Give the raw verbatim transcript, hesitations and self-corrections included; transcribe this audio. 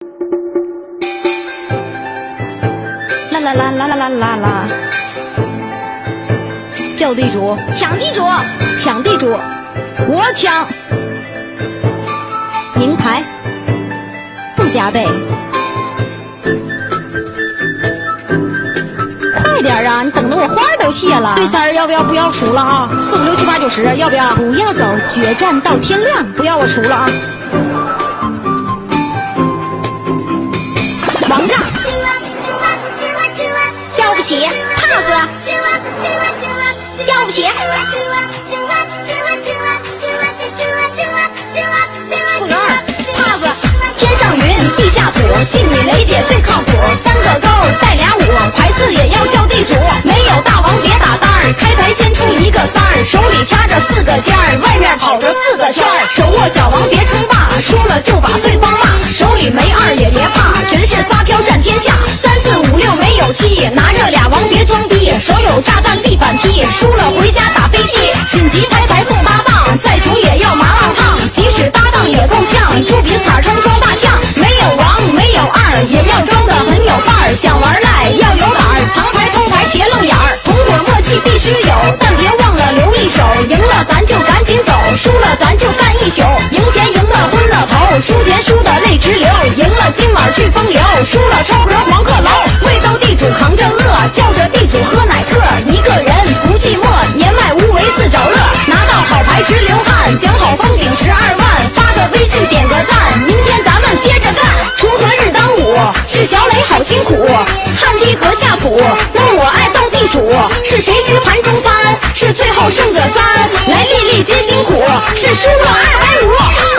啦啦啦啦啦啦啦啦！叫地主， 抢地主， 抢地主，我抢！名牌不加倍，快点啊！你等得我花都谢了。 对三儿要不要不要出了啊？四五六七八九十，要不要？ 不要走，决战到天亮！ 不要我出了啊！ 王炸！ 要不起 ，pass。要不起。四个二 ，pass。 天上云，地下土，信你雷姐最靠谱。三个勾带俩五，排字也要叫地主。没有大王别打单儿，开牌先出一个三儿，手里掐着四个尖儿，外面跑着四个圈儿。手握小王别称霸，输了就把对方骂。手里没二也别怕，全是撒飘占天下。三四五六没有七，拿着俩王别装逼。手有炸弹必反踢，输了回家打飞机。紧急拆牌送搭档，再穷也要麻辣烫。即使搭档也够呛，猪皮彩称装大象。没有王没有二，也要装得很有范儿。想玩赖要有胆儿，藏牌偷牌斜楞眼儿。同伙默契必须有，但别忘了留一手。赢了咱就赶紧走，输了咱就干一宿。赢钱赢了昏了头，输钱输的泪直流。赢了今晚去风流，输了超和黄鹤楼。未斗地主扛着饿，叫着地主喝奶特。一个人不寂寞，年迈无为自找乐。拿到好牌直流汗，讲好封顶十二万。发个微信点个赞，明天咱们接着干。锄禾日当午，是小磊好辛苦。旱地和下土，问我爱斗地主，是谁知盘中餐？是最后剩个三。来粒粒皆辛苦，是输了二百五。